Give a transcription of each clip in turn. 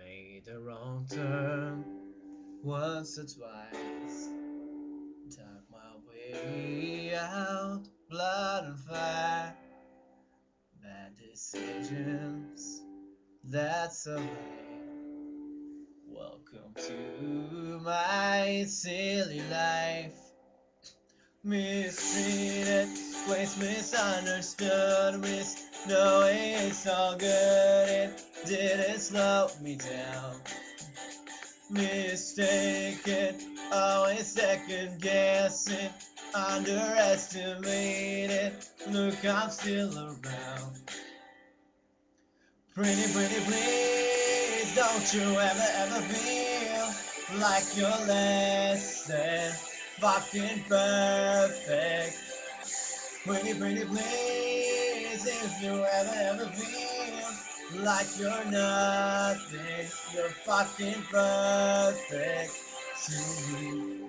made the wrong turn once or twice. Dug my way out, blood and fire. Bad decisions, that's alright. Welcome to my silly life. Mistreated, place misunderstood, knowing it's all good, it didn't slow me down. Mistaken, always second guessing, underestimated, look I'm still around. Pretty, please, don't you ever feel like you're less than fucking perfect. Pretty, please, if you ever feel like you're nothing, you're fucking perfect to me.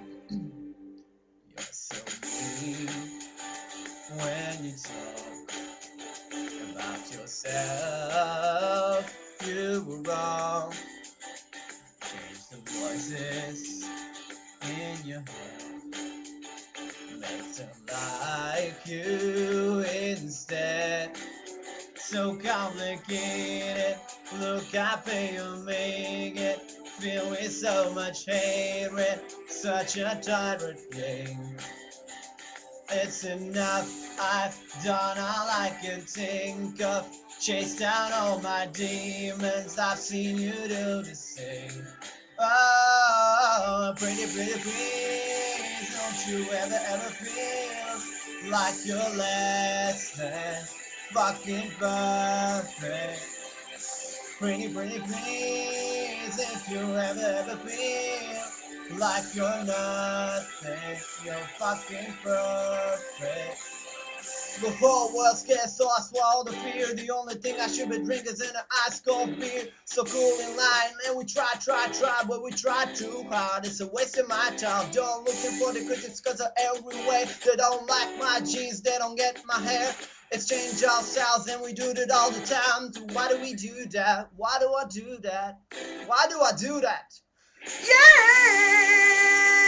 You're so mean when you talk about yourself. You were wrong. Change the voices in your head. Make them like you instead. So complicated. Look how you make it. Filled with so much hatred. Such a tyrant thing. It's enough, I've done all I can think of. Chased down all my demons, I've seen you do the same. Oh, pretty, please, don't you ever feel like you're less than fucking perfect. Pretty, please, if you ever feel like you're nothing, you're fucking perfect. The whole world's scared, so I swallow the fear. The only thing I should be drinking is an ice cold beer. So cool in line, and we try, but we try too hard. It's a waste of my time. Don't looking for the critics, cause they're everywhere. They don't like my jeans, they don't get my hair. Exchange our styles, and we do it all the time. So why do we do that? Why do I do that? Why do I do that? Yeah!